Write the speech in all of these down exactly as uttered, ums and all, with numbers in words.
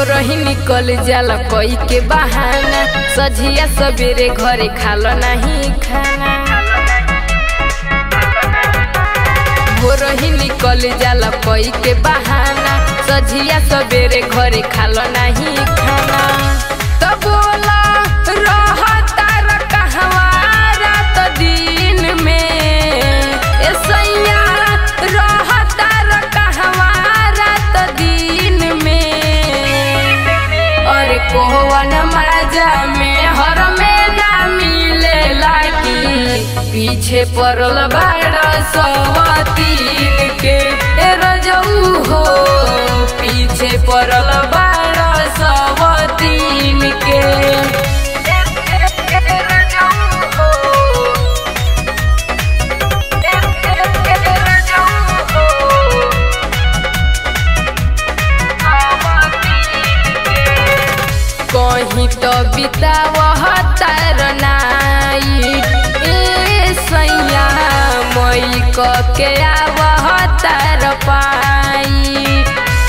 भोर ही निकल जाला कोई के बहाना, सझिया सवेरे घरे खालो नहीं खाना। भोर ही निकल जाला कोई के बहाना, सझिया सवेरे घरे खालो नहीं खाना। तो बोला रहता कहवा रात दिन में, ए सैया रहता कहवा रात दिन में। और कोवन मजा में हर में ना मिलेला की पीछे पड़ल बाड़ा सवातीन के। ए रजऊ हो पीछे पड़ल बाड़ा सवातीन के। कहीं तो बितावह तार नाइट, ए सैया मई के आवह तार पाई।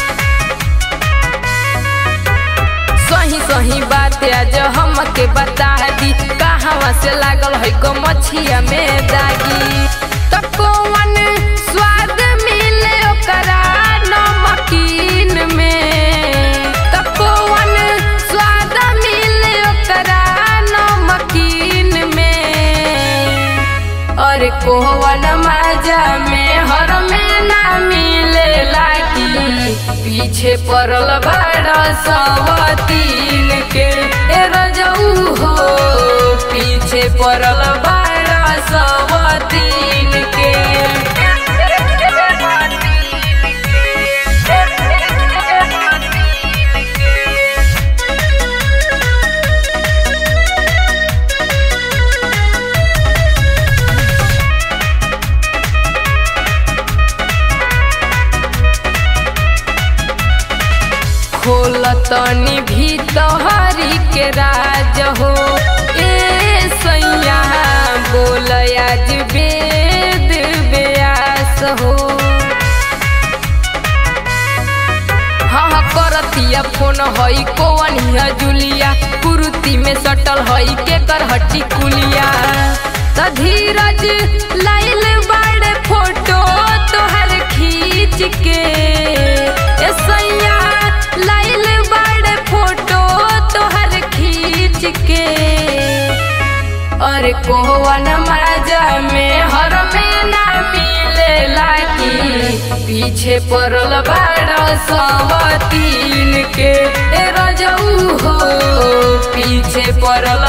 सही सही बात आज हमके बता दी, कहवा से लागल है गो मछिया में दागी। तो कौन स्वाद मिले ओकरा नमकीन में, तो कौन स्वाद मिले ओकरा नमकीन में। और कोवन मजा में हर में ना मिलेला की पीछे पड़ल बाड़ा सवातीन के। ए रजऊ हो पीछे पड़ल बाड़ा सवातीन के। खोल तनी भीतरी के राज हो, ए सैया बोल आज वेद व्यास हो। हाँ करतिया फोन हई कौन हिया जुलिया, कुर्ती में सटल हई के कर हट्टी कुलिया। त धीरज लाइल बाड़े फोटो तोहर खींच के, ए सैया लाइल बाड़े फोटो तोहर खींच के। और कोवन मजा में हर में ना मिलेला की पीछे पड़ल बाड़ा सवातीन के। ए रजऊ हो पीछे पड़ल